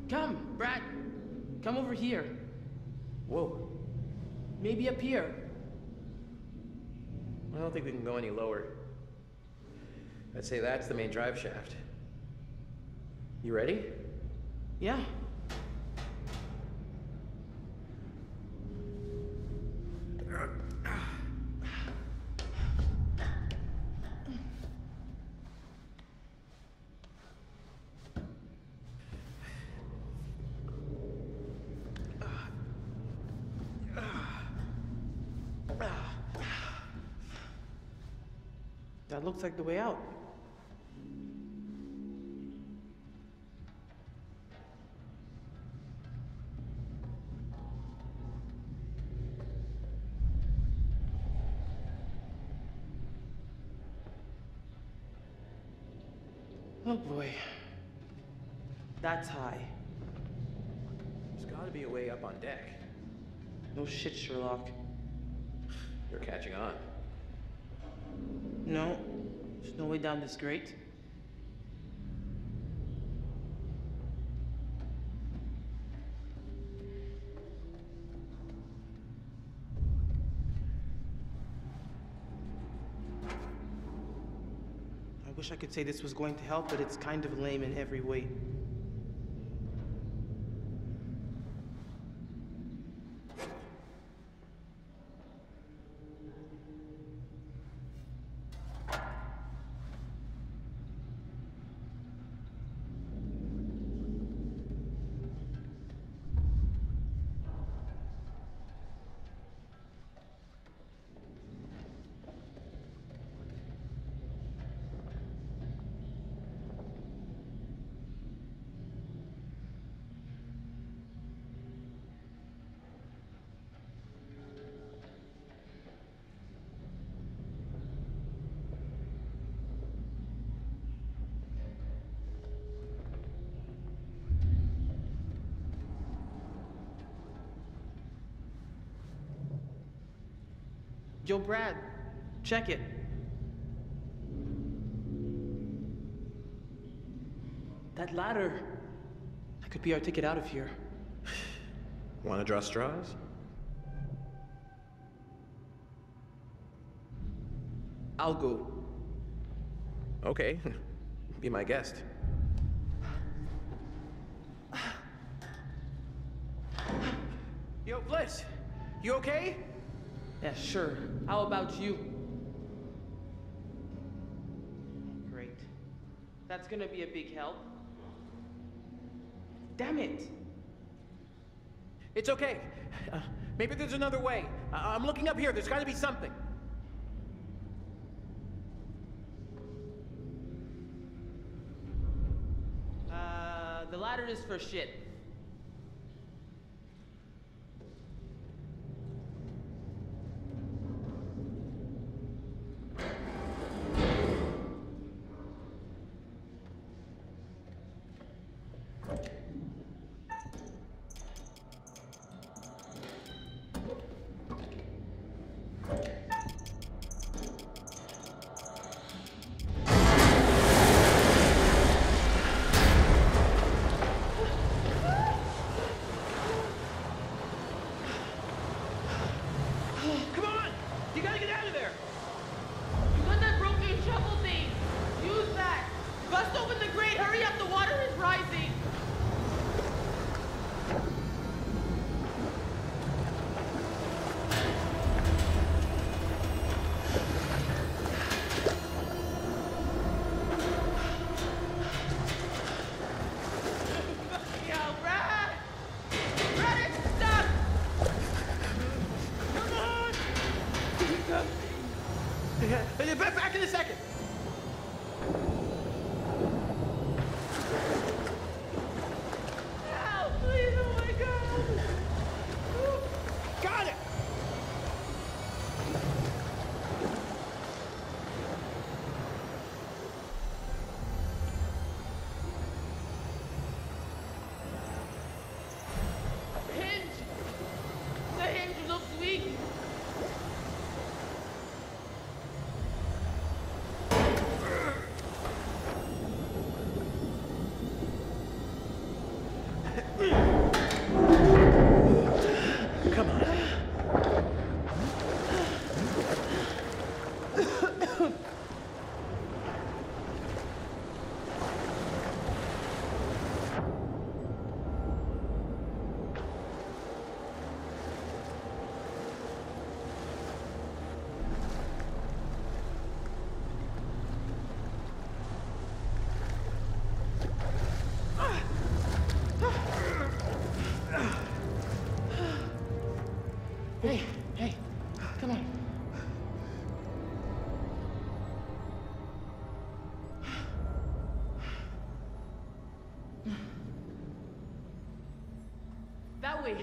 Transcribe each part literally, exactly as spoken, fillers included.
Come, Brad. Come over here. Whoa. Maybe up here. I don't think we can go any lower. I'd say that's the main drive shaft. You ready? Yeah. That looks like the way out. Oh boy. That's high. There's gotta be a way up on deck. No shit, Sherlock. You're catching on. No, there's no way down this grate. I wish I could say this was going to help, but it's kind of lame in every way. Yo, Brad, check it. That ladder. That could be our ticket out of here. Wanna draw straws? I'll go. Okay. Be my guest. Yo, Bliss! You okay? Yeah, sure. How about you? Great. That's gonna be a big help. Damn it! It's okay. Uh, maybe there's another way. I I'm looking up here. There's gotta be something. Uh, the ladder is for shit. Hey, hey, come on. That way.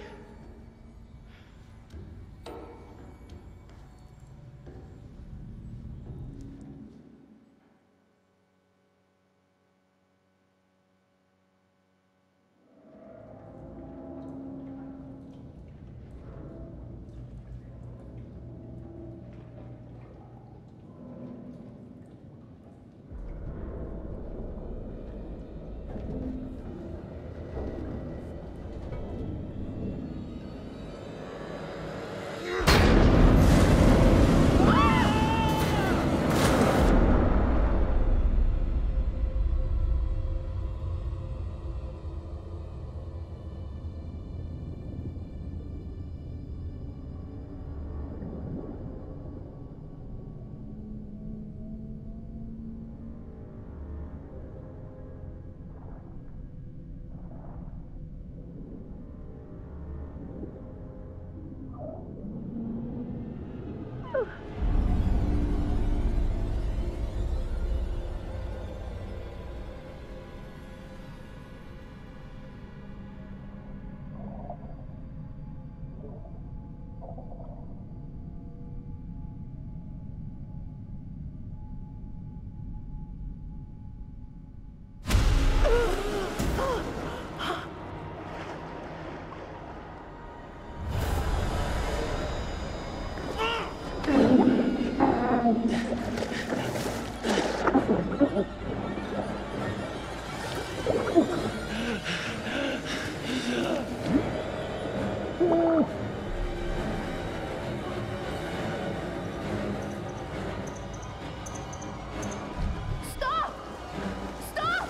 Stop! Stop!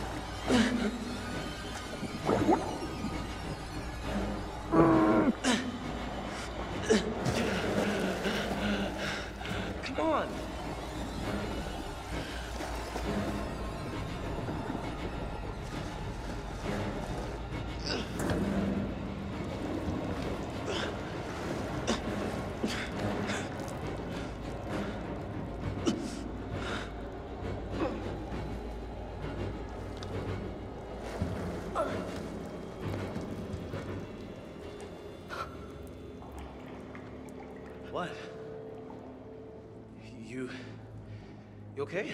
Come on. What? You... You okay?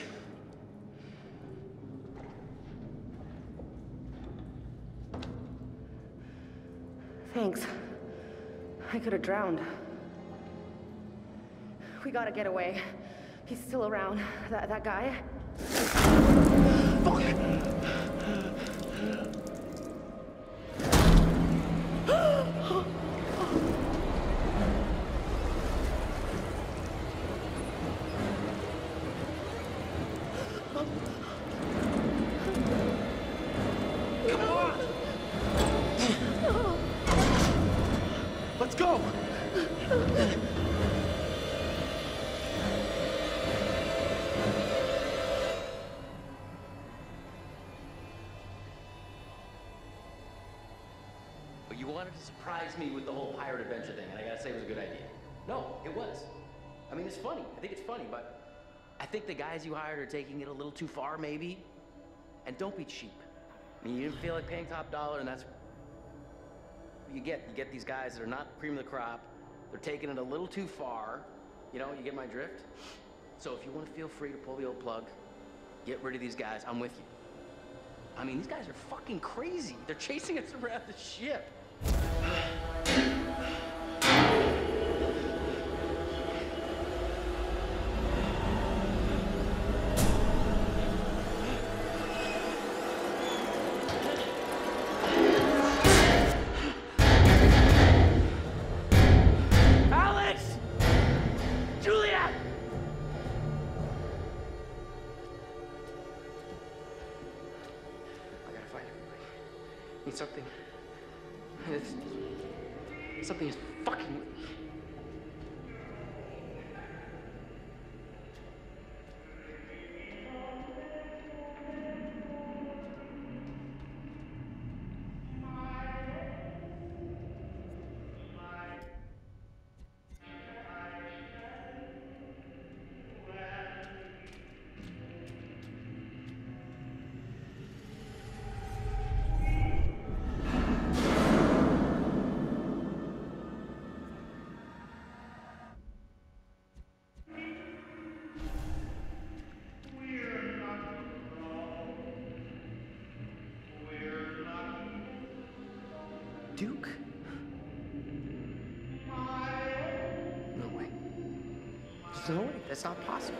Thanks. I could have drowned. We gotta get away. He's still around. That, that guy. Fuck! Let's go! But you wanted to surprise me with the whole pirate adventure thing, and I gotta say it was a good idea. No, it was. I mean, it's funny. I think it's funny, but I think the guys you hired are taking it a little too far, maybe. And don't be cheap. I mean, you didn't feel like paying top dollar, and that's what you get. You get these guys that are not cream of the crop. They're taking it a little too far. You know, you get my drift? So if you want to feel free to pull the old plug, get rid of these guys, I'm with you. I mean, these guys are fucking crazy. They're chasing us around the ship. Alex! Juliet! I gotta find everybody. Need something. It's, something is fucking with me. Duke? No way. There's no way. That's not possible.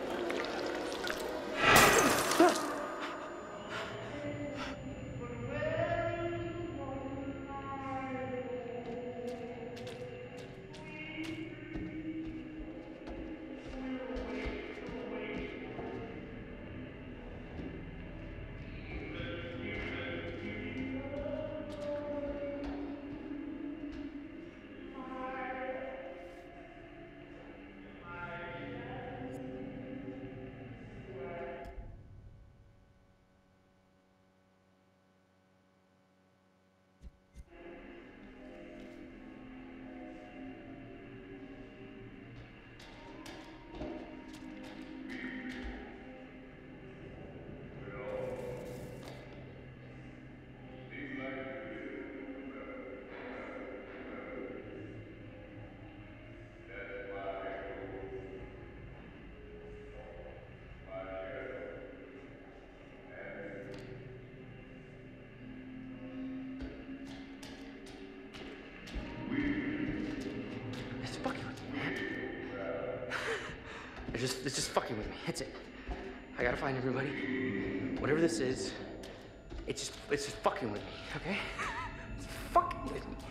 It's just, it's just fucking with me. That's it. I gotta find everybody. Whatever this is, it's just, it's just fucking with me, okay? It's fucking with me.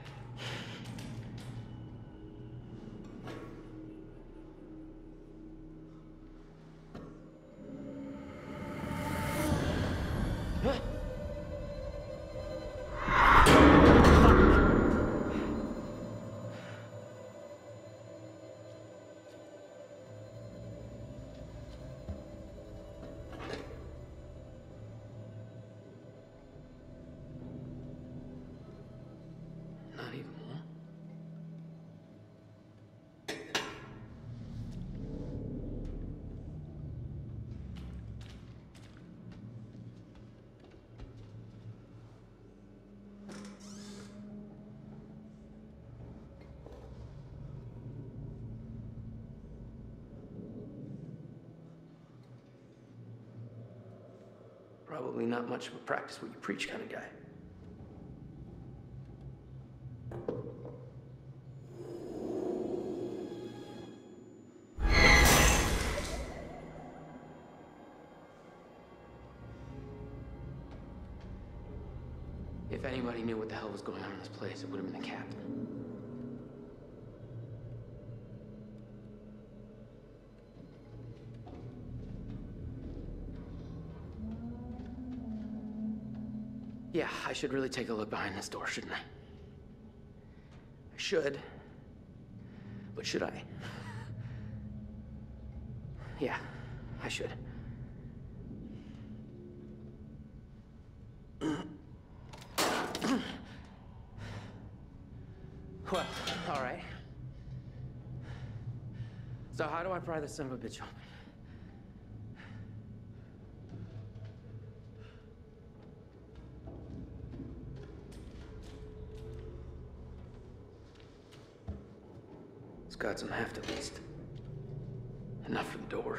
Probably not much of a practice what you preach kind of guy. If anybody knew what the hell was going on in this place, it would have been the captain. Yeah, I should really take a look behind this door, shouldn't I? I should. But should I? Yeah, I should. Well, all right. So how do I pry this son of a bitch open? It's got some heft at least. Enough for the door.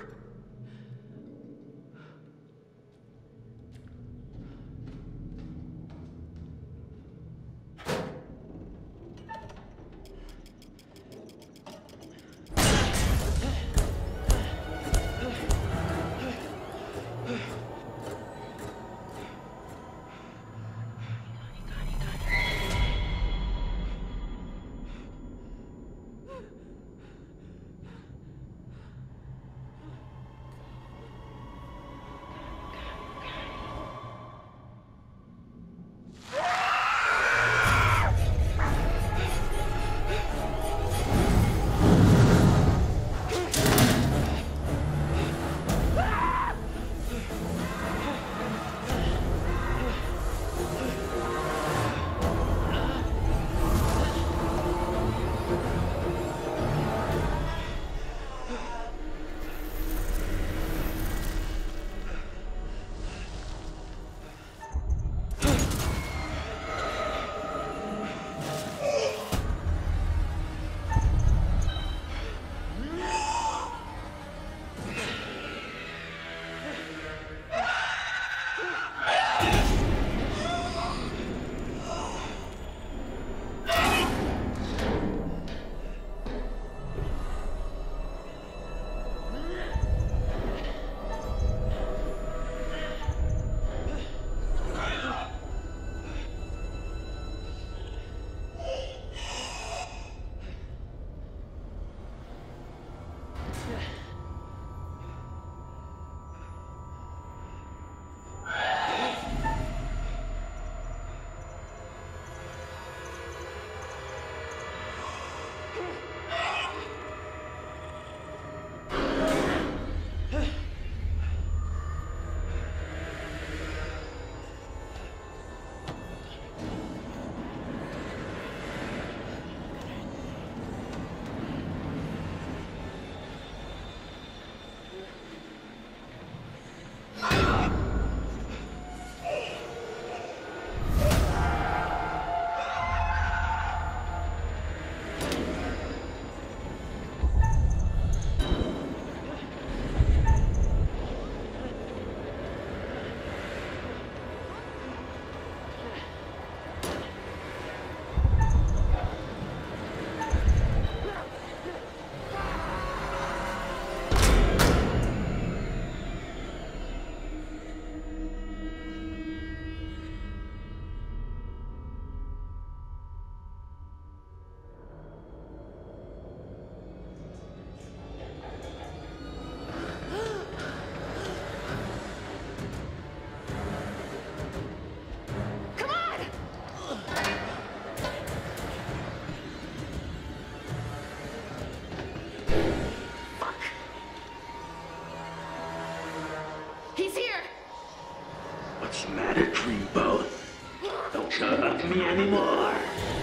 touch me anymore.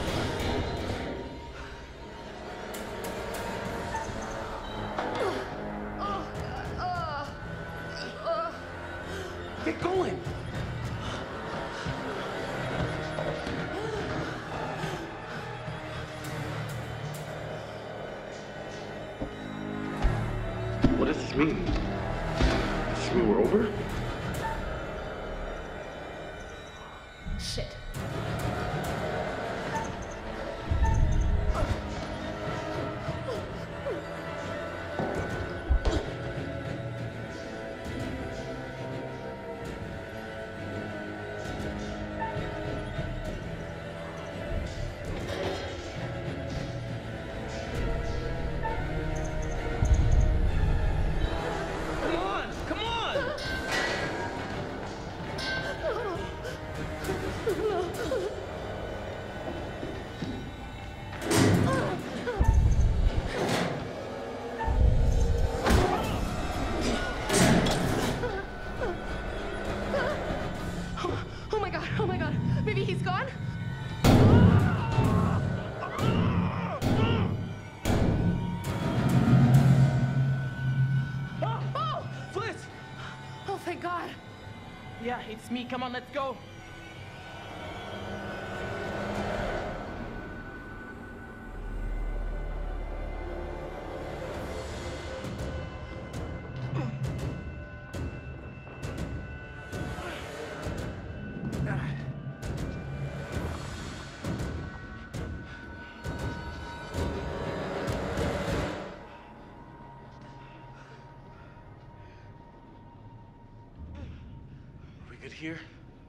Get going. What does this mean? Does this mean we're over? Shit. Come on, come on! Oh my god, oh my god. Maybe he's gone? Oh! Fliss! Oh, thank God. Yeah, it's me. Come on, let's go. We good here?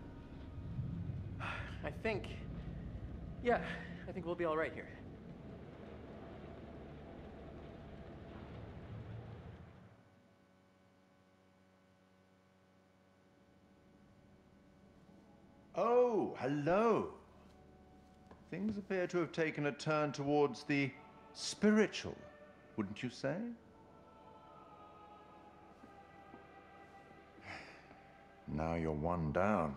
I think... Yeah, I think we'll be all right here. Oh, hello. Things appear to have taken a turn towards the spiritual, wouldn't you say? Now you're one down.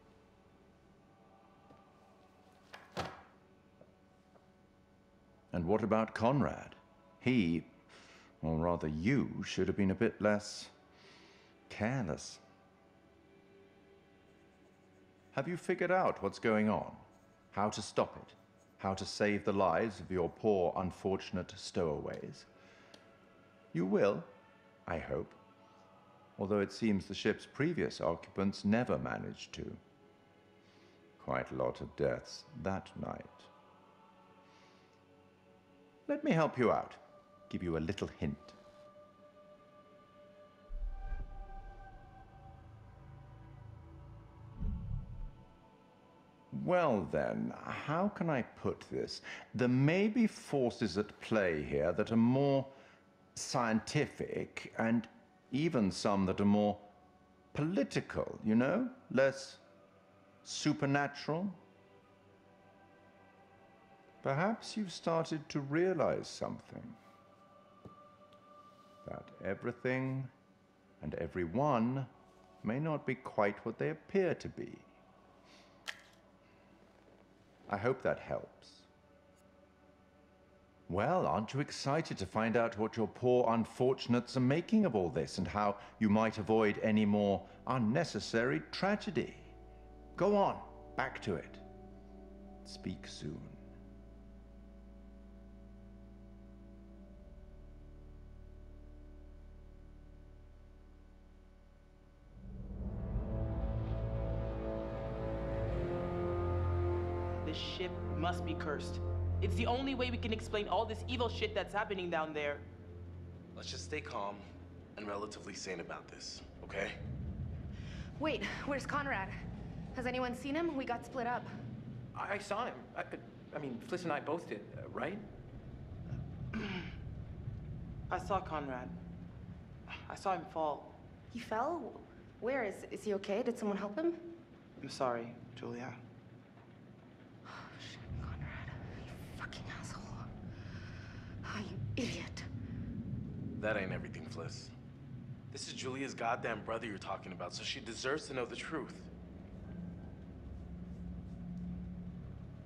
And what about Conrad? He, or rather you, should have been a bit less careless. Have you figured out what's going on? How to stop it? How to save the lives of your poor, unfortunate stowaways? You will, I hope. Although it seems the ship's previous occupants never managed to. Quite a lot of deaths that night. Let me help you out, give you a little hint. Well then, how can I put this? There may be forces at play here that are more scientific, and even some that are more political, you know? Less supernatural. Perhaps you've started to realize something. That everything and everyone may not be quite what they appear to be. I hope that helps. Well, aren't you excited to find out what your poor unfortunates are making of all this and how you might avoid any more unnecessary tragedy? Go on, back to it. Speak soon. This ship must be cursed. It's the only way we can explain all this evil shit that's happening down there. Let's just stay calm and relatively sane about this, okay? Wait, where's Conrad? Has anyone seen him? We got split up. I, I saw him. I, I mean, Fliss and I both did, uh, right? I saw Conrad. I saw him fall. He fell? Where? Is, is he okay? Did someone help him? I'm sorry, Julia. Oh, shit, Conrad. You fucking asshole. Oh, you idiot. That ain't everything, Fliss. This is Julia's goddamn brother you're talking about, so she deserves to know the truth.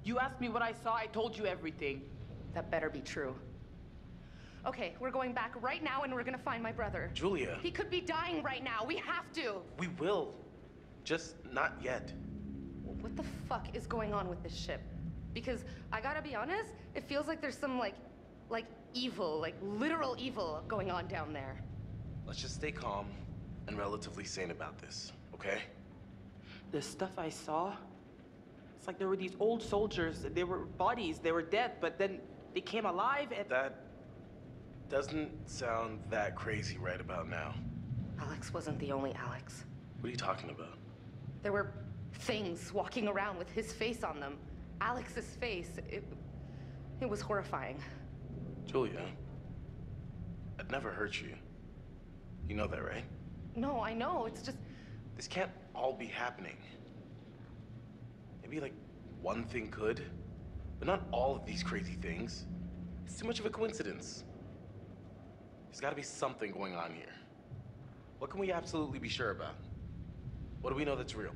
You asked me what I saw, I told you everything. That better be true. Okay, we're going back right now and we're gonna find my brother. Julia. He could be dying right now. We have to. We will. Just not yet. What the fuck is going on with this ship? Because I gotta be honest, it feels like there's some like, like evil, like literal evil going on down there. Let's just stay calm and relatively sane about this, okay? The stuff I saw, it's like there were these old soldiers. They were bodies, they were dead, but then they came alive and... That doesn't sound that crazy right about now. Alex wasn't the only Alex. What are you talking about? There were things walking around with his face on them. Alex's face. It, it was horrifying. Julia, I'd never hurt you. You know that, right? No, I know. It's just... This can't all be happening. Maybe like one thing could, but not all of these crazy things. It's too much of a coincidence. There's gotta be something going on here. What can we absolutely be sure about? What do we know that's real?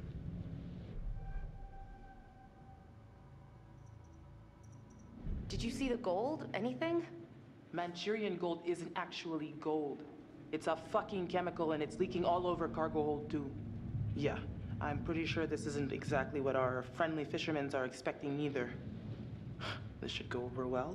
Did you see the gold? Anything? Manchurian gold isn't actually gold. It's a fucking chemical and it's leaking all over cargo hold too. Yeah, I'm pretty sure this isn't exactly what our friendly fishermen are expecting either. This should go over well.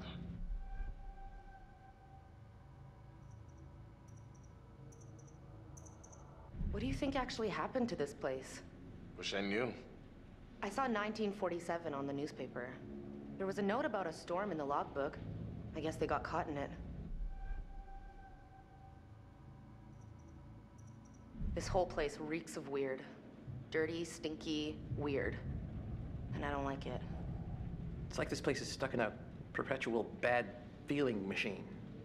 What do you think actually happened to this place? Wish I knew. I saw nineteen forty-seven on the newspaper. There was a note about a storm in the logbook. I guess they got caught in it. This whole place reeks of weird. Dirty, stinky, weird. And I don't like it. It's like this place is stuck in a perpetual bad feeling machine.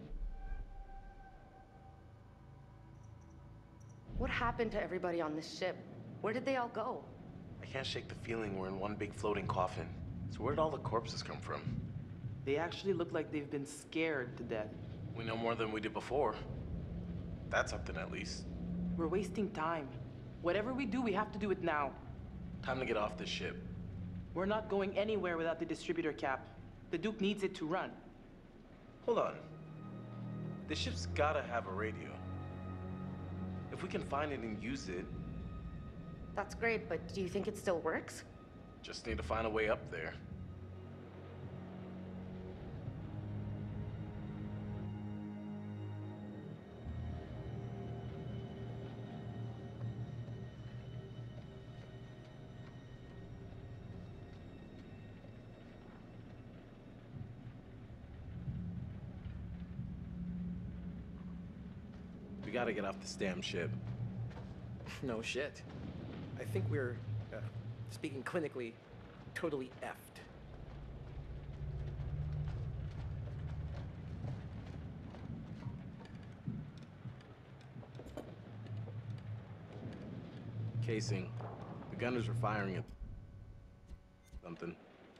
What happened to everybody on this ship? Where did they all go? I can't shake the feeling we're in one big floating coffin. So where did all the corpses come from? They actually look like they've been scared to death. We know more than we did before. That's something at least. We're wasting time. Whatever we do, we have to do it now. Time to get off this ship. We're not going anywhere without the distributor cap. The Duke needs it to run. Hold on. This ship's gotta have a radio. If we can find it and use it, That's great, but do you think it still works? just need to find a way up there. We gotta get off this damn ship. No shit. I think we're, uh, speaking clinically, totally effed. Casing. The gunners were firing at something.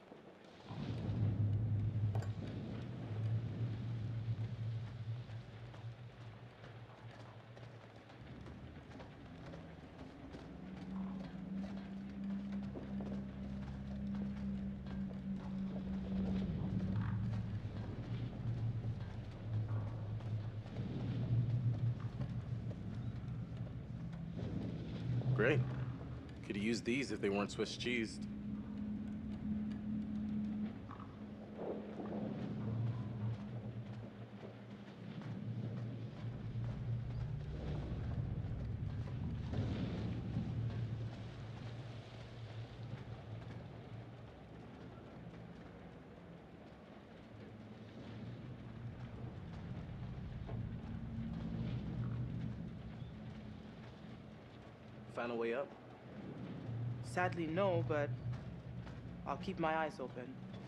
Great. Could have used these if they weren't Swiss cheesed. Find a way up? Sadly, no, but I'll keep my eyes open.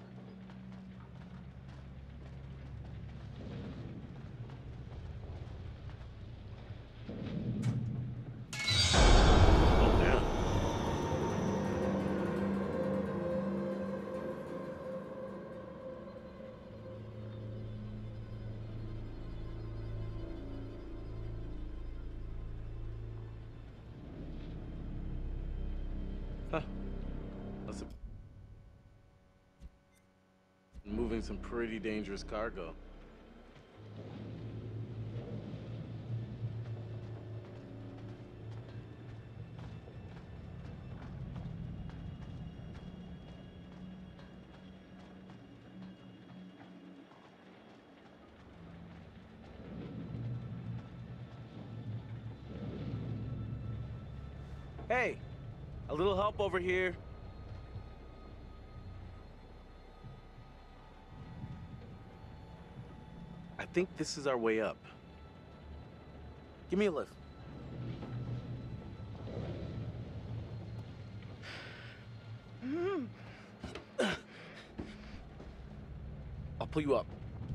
Oh, damn. Huh. That's a... Moving some pretty dangerous cargo. Hey, a little help over here. I think this is our way up. Give me a lift. I'll pull you up.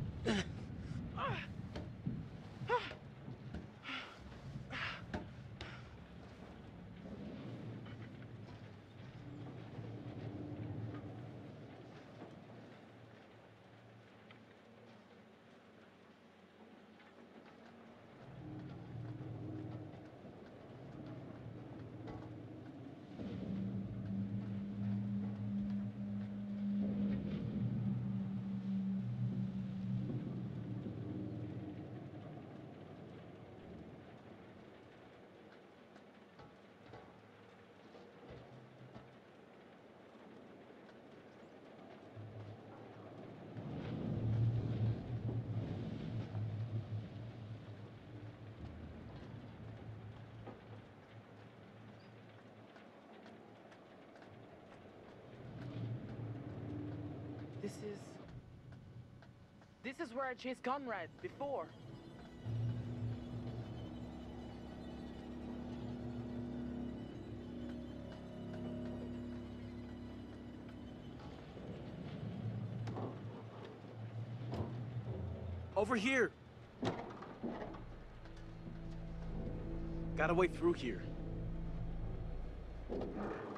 This is... This is where I chased Conrad before. Over here. Got a way through here.